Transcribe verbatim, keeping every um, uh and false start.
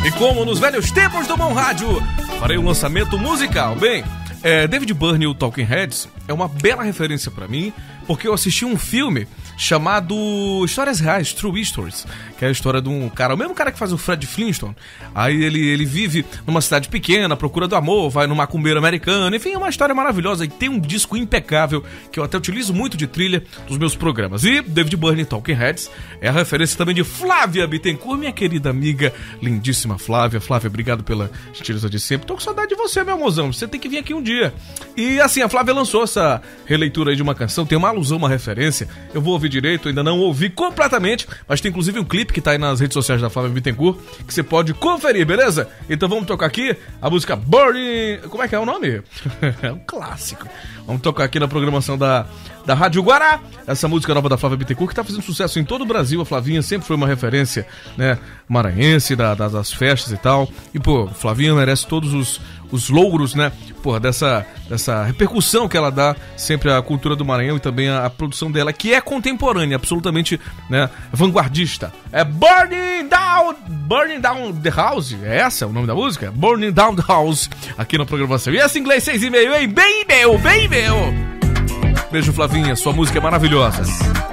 E como nos velhos tempos do bom rádio, farei um lançamento musical. Bem, é, David Byrne e o Talking Heads é uma bela referência pra mim, porque eu assisti um filme chamado Histórias Reais, True Stories, que é a história de um cara, o mesmo cara que faz o Fred Flintstone. Aí ele, ele vive numa cidade pequena, à procura do amor, vai num macumbeiro americano, enfim, é uma história maravilhosa e tem um disco impecável que eu até utilizo muito de trilha nos meus programas. E David Byrne e Talking Heads é a referência também de Flávia Bittencourt, minha querida amiga, lindíssima Flávia. Flávia, obrigado pela gentileza de sempre. Tô com saudade de você, meu mozão, você tem que vir aqui um dia. E assim, a Flávia lançou essa releitura aí de uma canção, tem uma alusão, uma referência, eu vou ouvir direito, ainda não ouvi completamente, mas tem inclusive um clipe que tá aí nas redes sociais da Flávia Bittencourt, que você pode conferir, beleza? Então vamos tocar aqui a música Burning... Como é que é o nome? É um clássico. Vamos tocar aqui na programação da, da Rádio Guará, essa música nova da Flávia Bittencourt, que tá fazendo sucesso em todo o Brasil. A Flavinha sempre foi uma referência, né, maranhense, da, da, das festas e tal. E, pô, Flavinha merece todos os, os louros, né, porra, dessa, dessa repercussão que ela dá sempre à cultura do Maranhão e também à, à produção dela, que é contemporânea, absolutamente, né, vanguardista. É Burning Down, Burning Down the House, é essa o nome da música? Burning Down the House, aqui na programação. E essa em inglês seis e meio, hein? Bem meu, bem meu! Beijo, Flavinha, sua música é maravilhosa.